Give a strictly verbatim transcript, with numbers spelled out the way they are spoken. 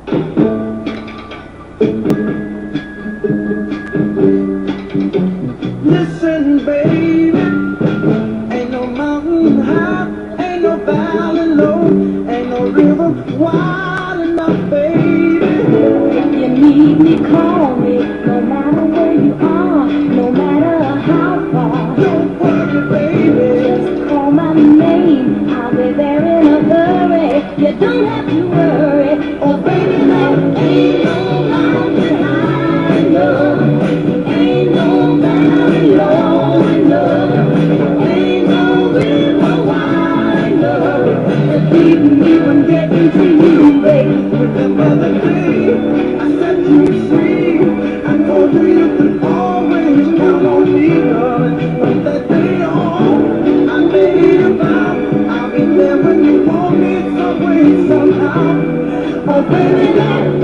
Listen, baby, ain't no mountain high, ain't no valley low, ain't no river wide enough, baby. If you need me, call me, no matter where you are, no matter how far. Don't worry, baby, just call my name, I'll be there in a hurry. You don't have to worry, oh baby, there ain't no mountain high enough, ain't no valley low enough, ain't no river wide enough to keep me from getting to you, baby. with the melody, I set you free. I told you you could always count on me, darling. From that day on, I made a vow I'll be there when you want me some way, somehow. Oh baby, that